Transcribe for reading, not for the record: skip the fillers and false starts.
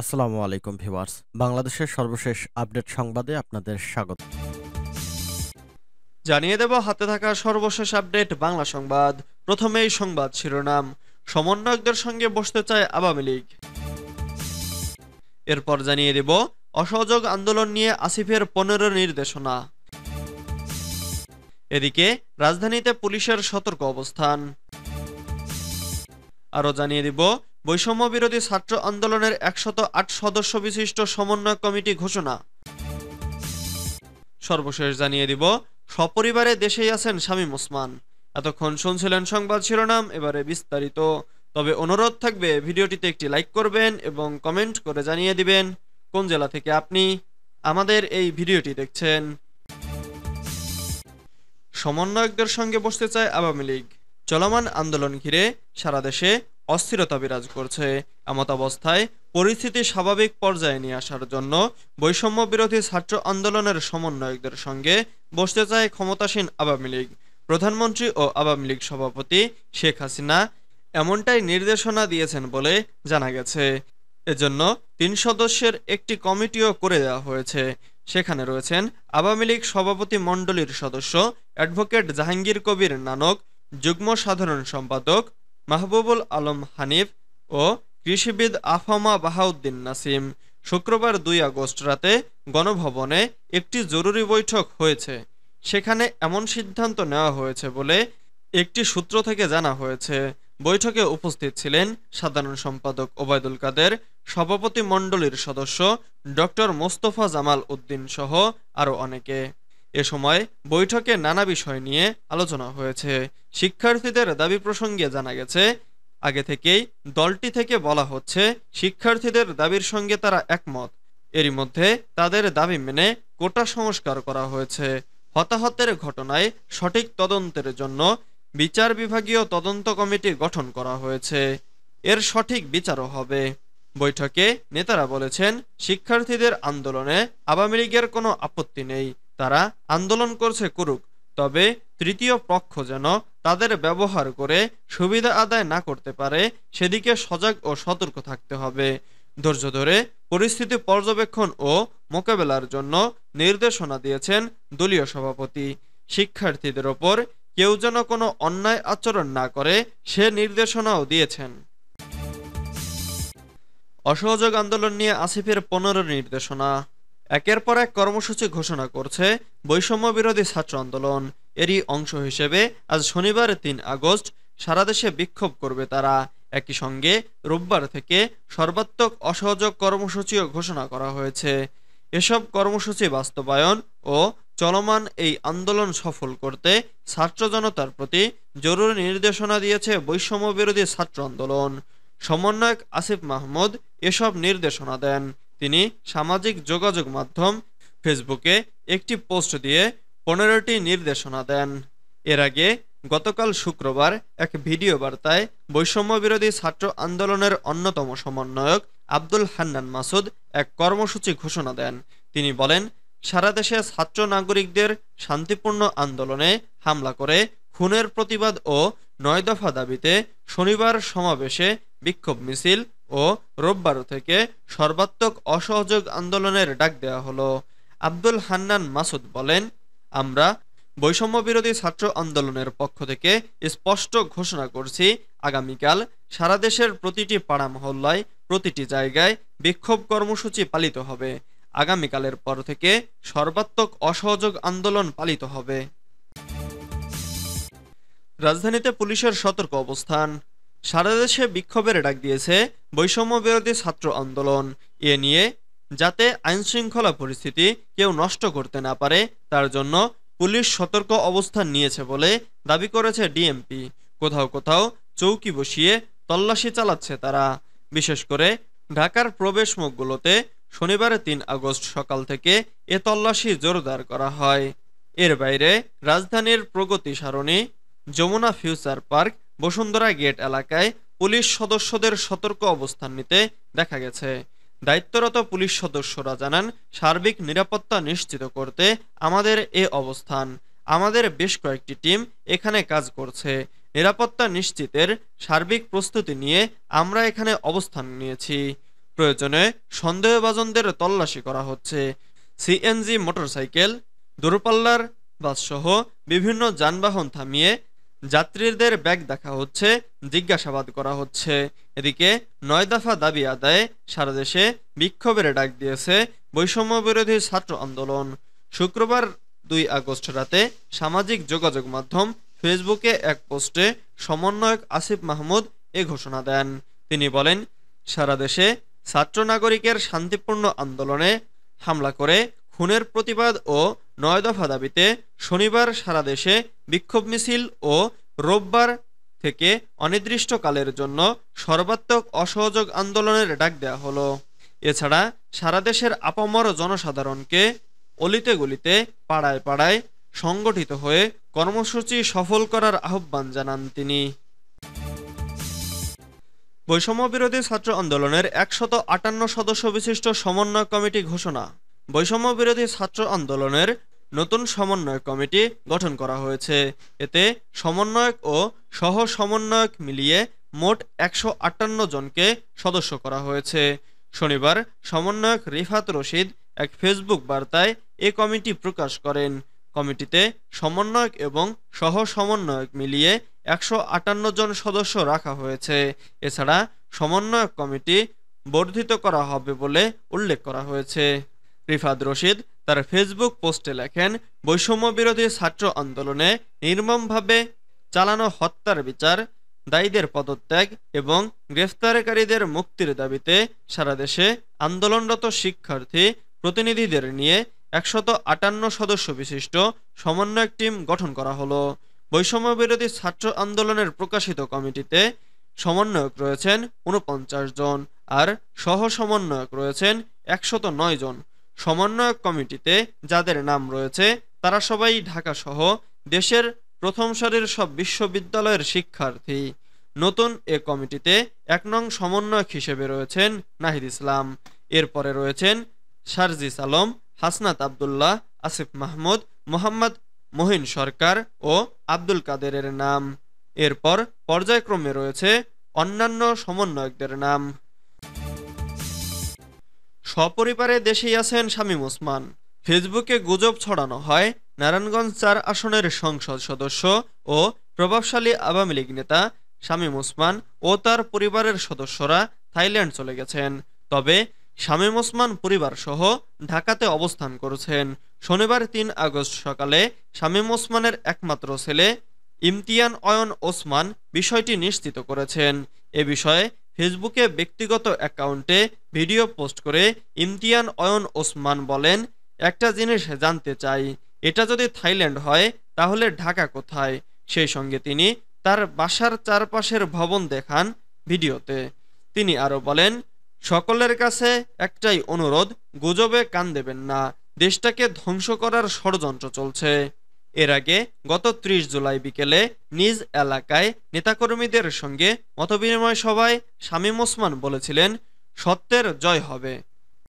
আসসালামু আলাইকুম ভিউয়ার্স। বাংলাদেশের সর্বশেষ আপডেট সংবাদে আপনাদের স্বাগত। জানিয়ে দেব হাতে থাকা সর্বশেষ আপডেট বাংলা সংবাদ। প্রথমেই সংবাদ শিরোনাম। সমন্বয়কদের সঙ্গে বসতে চায় আওয়ামী লীগ। এরপর জানিয়ে দেব অসহযোগ আন্দোলন নিয়ে আসিফের 15 নির্দেশনা। এদিকে রাজধানীতে পুলিশের সতর্ক অবস্থান। আরও জানিয়ে দিব বৈষম্য বিরোধী ছাত্র আন্দোলনের 108 সদস্য বিশিষ্ট সমন্বয় কমিটি ঘোষণা। সর্বশেষ জানিয়ে দিব সপরিবারে দেশেই আছেন শামীম ওসমান। এতক্ষণ শুনছিলেন সংবাদ শিরোনাম, এবারে বিস্তারিত। তবে অনুরোধ থাকবে ভিডিওটিতে একটি লাইক করবেন এবং কমেন্ট করে জানিয়ে দিবেন কোন জেলা থেকে আপনি আমাদের এই ভিডিওটি দেখছেন। সমন্বয়কদের সঙ্গে বসতে চায় আওয়ামী লীগ। চলমান আন্দোলন ঘিরে সারা দেশে অস্থিরতা বিরাজ করছে। এমত অবস্থায় পরিস্থিতি স্বাভাবিক পর্যায়ে নিয়ে আসার জন্য বৈষম্য বিরোধী ছাত্র আন্দোলনের সমন্বয়কদের সঙ্গে বসতে চায় ক্ষমতাসীন আওয়ামী লীগ। প্রধানমন্ত্রী ও আওয়ামী লীগ সভাপতি শেখ হাসিনা এমনটাই নির্দেশনা দিয়েছেন বলে জানা গেছে। এজন্য 3 সদস্যের একটি কমিটিও করে দেওয়া হয়েছে। সেখানে রয়েছেন আওয়ামী লীগ সভাপতি মণ্ডলীর সদস্য অ্যাডভোকেট জাহাঙ্গীর কবির নানক, যুগ্ম সাধারণ সম্পাদক মাহবুবুল আলম হানিফ ও কৃষিবিদ আফামা বাহাউদ্দিন নাসিম। শুক্রবার 2 আগস্ট রাতে গণভবনে একটি জরুরি বৈঠক হয়েছে। সেখানে এমন সিদ্ধান্ত নেওয়া হয়েছে বলে একটি সূত্র থেকে জানা হয়েছে। বৈঠকে উপস্থিত ছিলেন সাধারণ সম্পাদক ওবায়দুল কাদের, সভাপতি মণ্ডলীর সদস্য ডক্টর মোস্তফা জামাল উদ্দিন সহ আরও অনেকে। এ সময় বৈঠকে নানা বিষয় নিয়ে আলোচনা হয়েছে। শিক্ষার্থীদের দাবি প্রসঙ্গে জানা গেছে, আগে থেকেই দলটি থেকে বলা হচ্ছে শিক্ষার্থীদের দাবির সঙ্গে তারা একমত। এরই মধ্যে তাদের দাবি মেনে কোটা সংস্কার করা হয়েছে। হতাহতের ঘটনায় সঠিক তদন্তের জন্য বিচার বিভাগীয় তদন্ত কমিটি গঠন করা হয়েছে। এর সঠিক বিচারও হবে। বৈঠকে নেতারা বলেছেন, শিক্ষার্থীদের আন্দোলনে আওয়ামী লীগের কোনো আপত্তি নেই, তারা আন্দোলন করছে করুক, তবে তৃতীয় পক্ষ যেন তাদের ব্যবহার করে সুবিধা আদায় না করতে পারে সেদিকে সজাগ ও সতর্ক থাকতে হবে। ধৈর্য ধরে পরিস্থিতি পর্যবেক্ষণ ও মোকাবেলার জন্য নির্দেশনা দিয়েছেন দলীয় সভাপতি। শিক্ষার্থীদের ওপর কেউ যেন কোনো অন্যায় আচরণ না করে সে নির্দেশনাও দিয়েছেন। অসহযোগ আন্দোলন নিয়ে আসিফের 15 নির্দেশনা। একের পর এক কর্মসূচি ঘোষণা করছে বৈষম্য বিরোধী ছাত্র আন্দোলন। এরই অংশ হিসেবে আজ শনিবার 3 আগস্ট সারা দেশে বিক্ষোভ করবে তারা। একই সঙ্গে রোববার থেকে সর্বাত্মক অসহযোগ কর্মসূচিও ঘোষণা করা হয়েছে। এসব কর্মসূচি বাস্তবায়ন ও চলমান এই আন্দোলন সফল করতে ছাত্র জনতার প্রতি জরুরি নির্দেশনা দিয়েছে বৈষম্য বিরোধী ছাত্র আন্দোলন। সমন্বয়ক আসিফ মাহমুদ এসব নির্দেশনা দেন। তিনি সামাজিক যোগাযোগ মাধ্যম ফেসবুকে একটি পোস্ট দিয়ে 15টি নির্দেশনা দেন। এর আগে গতকাল শুক্রবার এক ভিডিও বার্তায় বৈষম্য বিরোধী ছাত্র আন্দোলনের অন্যতম সমন্বয়ক আব্দুল হান্নান মাসুদ এক কর্মসূচি ঘোষণা দেন। তিনি বলেন, সারা দেশে ছাত্র নাগরিকদের শান্তিপূর্ণ আন্দোলনে হামলা করে খুনের প্রতিবাদ ও 9 দফা দাবিতে শনিবার সমাবেশে, বিক্ষোভ মিছিল ও রোববার থেকে সর্বাত্মক অসহযোগ আন্দোলনের ডাক দেওয়া হলো। আব্দুল হান্নান মাসুদ বলেন, আমরা বৈষম্য বিরোধী ছাত্র আন্দোলনের পক্ষ থেকে স্পষ্ট ঘোষণা করছি, আগামীকাল সারা দেশের প্রতিটি পাড়া মহল্লায়, প্রতিটি জায়গায় বিক্ষোভ কর্মসূচি পালিত হবে। আগামীকালের পর থেকে সর্বাত্মক অসহযোগ আন্দোলন পালিত হবে। রাজধানীতে পুলিশের সতর্ক অবস্থান। সারা দেশে বিক্ষোভের ডাক দিয়েছে বৈষম্য বিরোধী ছাত্র আন্দোলন। এ নিয়ে যাতে আইনশৃঙ্খলা পরিস্থিতি কেউ নষ্ট করতে না পারে তার জন্য পুলিশ সতর্ক অবস্থান নিয়েছে বলে দাবি করেছে ডিএমপি। কোথাও কোথাও চৌকি বসিয়ে তল্লাশি চালাচ্ছে তারা। বিশেষ করে ঢাকার প্রবেশমুখগুলোতে শনিবার 3 আগস্ট সকাল থেকে এ তল্লাশি জোরদার করা হয়। এর বাইরে রাজধানীর Pragati Sarani, Jamuna future park, Bashundhara gate এলাকায় পুলিশ সদস্যদের সতর্ক অবস্থান নিতে দেখা গেছে। দায়িত্বরত পুলিশ সদস্যরা জানান, সার্বিক নিরাপত্তা নিশ্চিত করতে আমাদের এ অবস্থান। আমাদের বেশ কয়েকটি টিম এখানে কাজ করছে। নিরাপত্তা নিশ্চিতের সার্বিক প্রস্তুতি নিয়ে আমরা এখানে অবস্থান নিয়েছি। প্রয়োজনে সন্দেহভাজনদের তল্লাশি করা হচ্ছে। সিএনজি, মোটরসাইকেল, দূরপাল্লার বাসসহ বিভিন্ন যানবাহন থামিয়ে যাত্রীদের ব্যাগ দেখা হচ্ছে, জিজ্ঞাসাবাদ করা হচ্ছে। এদিকে ৯ দফা দাবি আদায়ে সারা দেশে বিক্ষোভের ডাক দিয়েছে বৈষম্য বিরোধী ছাত্র আন্দোলন। শুক্রবার ২ আগস্ট রাতে সামাজিক যোগাযোগ মাধ্যম ফেসবুকে এক পোস্টে সমন্বয়ক আসিফ মাহমুদ এ ঘোষণা দেন। তিনি বলেন, সারা দেশে ছাত্র নাগরিকের শান্তিপূর্ণ আন্দোলনে হামলা করে খুনের প্রতিবাদ ও ৯ দফা দাবিতে শনিবার সারা দেশে বিক্ষোভ মিছিল ও রোববার থেকে অনির্দিষ্টকালের জন্য সর্বাত্মক অসহযোগ আন্দোলনের ডাক দেওয়া হলো। এছাড়া সারা দেশের আপামর জনসাধারণকে অলিতে গলিতে, পাড়ায় পাড়ায় সংগঠিত হয়ে কর্মসূচি সফল করার আহ্বান জানান তিনি। বৈষম্য বিরোধী ছাত্র আন্দোলনের ১৫৮ সদস্য বিশিষ্ট সমন্বয় কমিটি ঘোষণা। বৈষম্য বিরোধী ছাত্র আন্দোলনের নতুন সমন্বয় কমিটি গঠন করা হয়েছে। এতে সমন্বয়ক ও সহ সমন্বয়ক মিলিয়ে মোট ১৫৮ জনকে সদস্য করা হয়েছে। শনিবার সমন্বয়ক রিফাত রশিদ এক ফেসবুক বার্তায় এ কমিটি প্রকাশ করেন। কমিটিতে সমন্বয়ক এবং সহ সমন্বয়ক মিলিয়ে ১৫৮ জন সদস্য রাখা হয়েছে। এছাড়া সমন্বয়ক কমিটি বর্ধিত করা হবে বলে উল্লেখ করা হয়েছে। রিফাত রশিদ তার ফেসবুক পোস্টে লেখেন, বৈষম্য বিরোধী ছাত্র আন্দোলনে নির্মমভাবে চালানো হত্যার বিচার, দায়ীদের পদত্যাগ এবং গ্রেফতারকারীদের মুক্তির দাবিতে সারা দেশে আন্দোলনরত শিক্ষার্থী প্রতিনিধিদের নিয়ে ১৫৮ সদস্য বিশিষ্ট সমন্বয়ক টিম গঠন করা হলো। বৈষম্য বিরোধী ছাত্র আন্দোলনের প্রকাশিত কমিটিতে সমন্বয়ক রয়েছেন ৪৯ জন আর সহ সমন্বয়ক রয়েছেন ১০৯ জন। সমন্বয়ক কমিটিতে যাদের নাম রয়েছে তারা সবাই ঢাকা সহ দেশের প্রথম সারির সব বিশ্ববিদ্যালয়ের শিক্ষার্থী। নতুন এ কমিটিতে ১ নং সমন্বয়ক হিসেবে রয়েছেন নাহিদ ইসলাম। এরপরে রয়েছেন সারজিস আলম, হাসনাত আবদুল্লাহ, আসিফ মাহমুদ, মোহাম্মদ মহিন সরকার ও আব্দুল কাদেরের নাম। এরপর পর্যায়ক্রমে রয়েছে অন্যান্য সমন্বয়কদের নাম। সপরিবারে দেশেই আছেন শামীম ওসমান। ফেসবুকে গুজব ছড়ানো হয় নারায়ণগঞ্জ ৪ আসনের সংসদ সদস্য ও প্রভাবশালী আওয়ামী লীগ নেতা শামীম ওসমান ও তার পরিবারের সদস্যরা থাইল্যান্ড চলে গেছেন। তবে শামীম ওসমান পরিবার সহ ঢাকাতে অবস্থান করছেন। শনিবার ৩ আগস্ট সকালে শামীম ওসমানের একমাত্র ছেলে ইমতিয়ান অয়ন ওসমান বিষয়টি নিশ্চিত করেছেন। এ বিষয়ে ফেসবুকে ব্যক্তিগত অ্যাকাউন্টে ভিডিও পোস্ট করে ইমতিয়ান অয়ন ওসমান বলেন, একটা জিনিস জানতে চাই, এটা যদি থাইল্যান্ড হয় তাহলে ঢাকা কোথায়? সেই সঙ্গে তিনি তার বাসার চারপাশের ভবন দেখান ভিডিওতে। তিনি আরও বলেন, সকলের কাছে একটাই অনুরোধ, গুজবে কান দেবেন না, দেশটাকে ধ্বংস করার ষড়যন্ত্র চলছে। এর আগে গত ৩০ জুলাই বিকেলে নিজ এলাকায় নেতাকর্মীদের সঙ্গে মতবিনিময় সভায় শামীম ওসমান বলেছিলেন, সত্যের জয় হবে।